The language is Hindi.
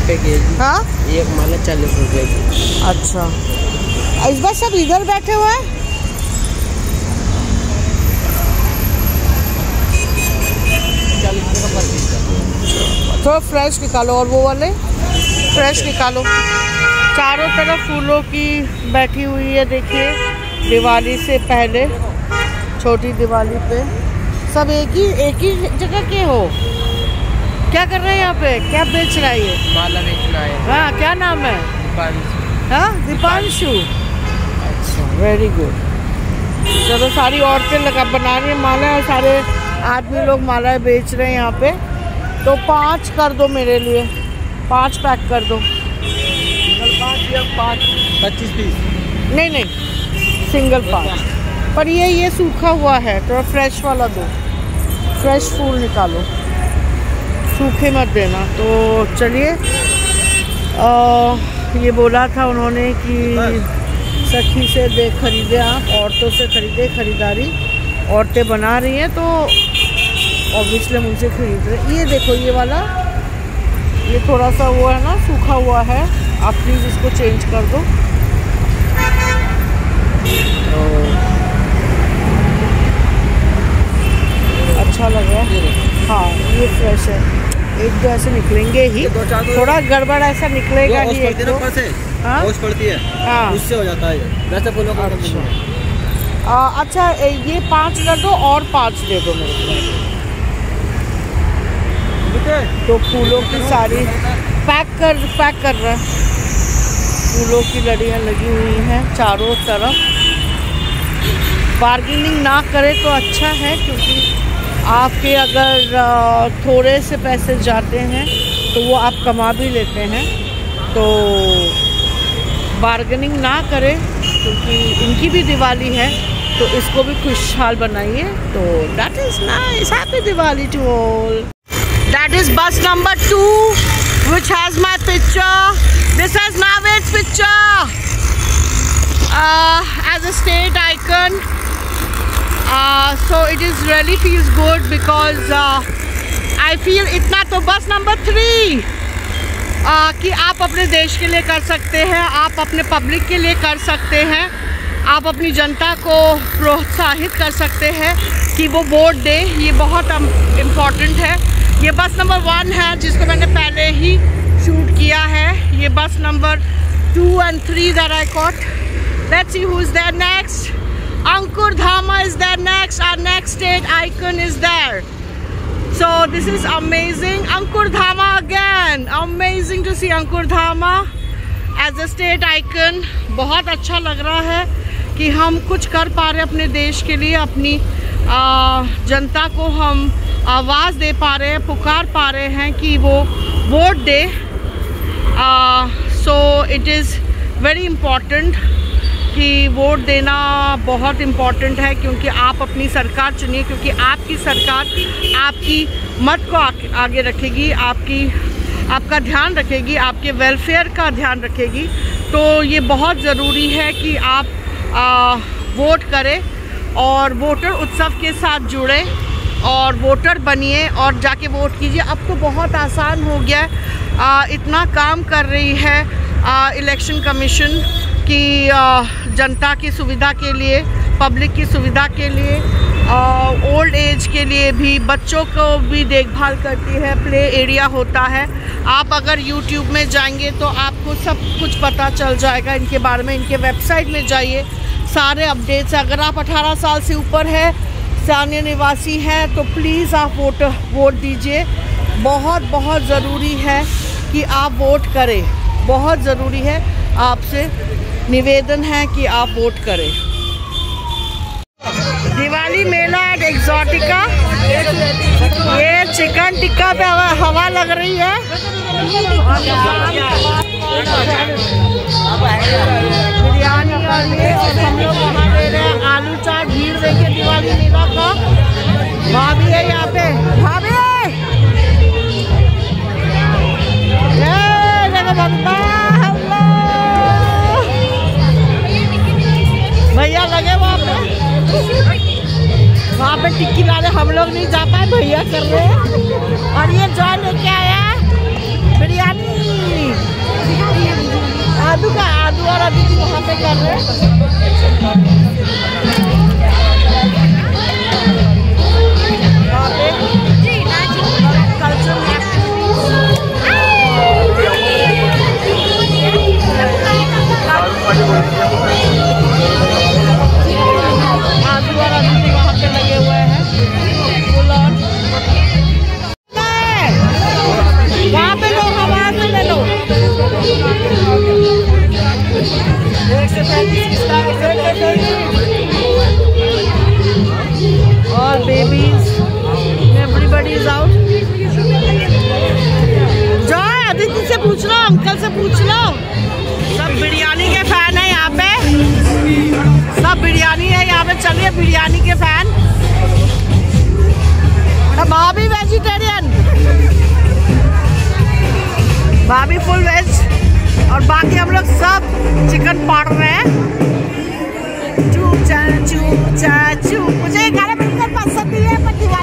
रुपये केजी। हाँ, एक माला 40 रुपये की। अच्छा, इस बार सब इधर बैठे हुए हैं। थोड़ा फ्रेश निकालो, और वो वाले फ्रेश निकालो। चारों तरफ फूलों की बैठी हुई है। देखिए, दिवाली से पहले, छोटी दिवाली पे सब एक ही जगह के हो। क्या कर रहे हैं यहाँ पे? क्या बेच रहा है ये? माला बेचना है। हाँ, क्या नाम है? दीपांशु। हाँ, दीपांशु। अच्छा, वेरी गुड। चलो, सारी औरतें लगा बना रही हैं माला, और सारे आदमी लोग मालाएं बेच रहे हैं यहाँ पे। तो 5 कर दो मेरे लिए, 5 पैक कर दो। 5 25 पीस। नहीं, सिंगल 5। पर ये सूखा हुआ है, थोड़ा फ्रेश वाला दो। फ्रेश फूल निकालो, सूखे मत देना। तो चलिए, ये बोला था उन्होंने कि सखी से खरीदे, आप औरतों से खरीदे। खरीदारी औरतें बना रही हैं, तो ऑब्वियसली हम उनसे खरीद रहे। ये देखो, ये वाला, ये थोड़ा सा वो है ना, सूखा हुआ है। आप प्लीज़ इसको चेंज कर दो। अच्छा लग रहा है। हाँ, ये फ्रेश है। एक दो ऐसे निकलेंगे ही, थोड़ा गड़बड़ ऐसा निकलेगा ही। एक दो पड़ती है, हाँ, उससे हो जाता है वैसे फूलों का। अच्छा, ये 5 कर दो, और 5 दे दो मेरे को। तो फूलों की सारी पैक कर रहा है। फूलों की लड़ियाँ लगी हुई हैं चारों तरफ। बार्गेनिंग ना करे तो अच्छा है, क्योंकि आपके अगर थोड़े से पैसे जाते हैं तो वो आप कमा भी लेते हैं। तो बार्गेनिंग ना करें, क्योंकि इनकी भी दिवाली है, तो इसको भी खुशहाल बनाइए। तो that is nice. Happy Diwali to all. That is bus number 2, which has my picture. This has Naved's picture as a state icon. So it is really feels good, because I feel इतना तो बस नंबर 3 कि आप अपने देश के लिए कर सकते हैं, आप अपने पब्लिक के लिए कर सकते हैं, आप अपनी जनता को प्रोत्साहित कर सकते हैं कि वो वोट दे। ये बहुत इम्पोर्टेंट है। ये बस नंबर 1 है, जिसको मैंने पहले ही शूट किया है। ये bus number 2 and 3 that I caught. Let's see who is there next. Ankur Dhama is there next. Our next state icon is there. So this is amazing. Ankur Dhama again. Amazing to see Ankur Dhama as a state icon. बहुत अच्छा लग रहा है कि हम कुछ कर पा रहे हैं अपने देश के लिए। अपनी जनता को हम आवाज़ दे पा रहे हैं, पुकार पा रहे हैं कि वो वोट दे। So it is very important कि वोट देना बहुत इम्पॉर्टेंट है, क्योंकि आप अपनी सरकार चुनिए, क्योंकि आपकी सरकार आपकी मत को आगे रखेगी, आपका ध्यान रखेगी, आपके वेलफेयर का ध्यान रखेगी। तो ये बहुत ज़रूरी है कि आप वोट करें और वोटर उत्सव के साथ जुड़े और वोटर बनिए और जाके वोट कीजिए। अब तो बहुत आसान हो गया है। इतना काम कर रही है इलेक्शन कमीशन की जनता की सुविधा के लिए, पब्लिक की सुविधा के लिए, ओल्ड एज के लिए भी, बच्चों को भी देखभाल करती है। प्ले एरिया होता है। आप अगर YouTube में जाएंगे तो आपको सब कुछ पता चल जाएगा इनके बारे में। इनके वेबसाइट में जाइए, सारे अपडेट्स। अगर आप 18 साल से ऊपर है, स्थानीय निवासी हैं, तो प्लीज़ आप वोट दीजिए। बहुत ज़रूरी है कि आप वोट करें। बहुत ज़रूरी है, आपसे निवेदन है कि आप वोट करें। दिवाली मेला एट एक्सोटिका। ये चिकन टिक्का पे हवा लग रही है। बिरयानी और ये हम लोग वहाँ दे रहे हैं आलू चाट। भीड़ देखिए दिवाली मेला का। भाभी है यहाँ पे। भाभी भैया लगे वहाँ पे टिक्की लाने। हम लोग नहीं जा पाए, भैया कर रहे हैं। और ये जो लेके आया बिरयानी। किसके फैन किसका और babies everybody is out. Joy Aditi से पूछ लो, अंकल से पूछ लो, सब बिरयानी के फैन है यहाँ पे, सब बिरयानी है यहाँ पे। चलिए बिरयानी के फैन। भाभी वेजिटेरियन, भाभी फुल वेज और बाकी हम लोग सब चिकन पाड़ रहे हैं। चू चा चू चा चू। मुझे 11 बजकर 5 है।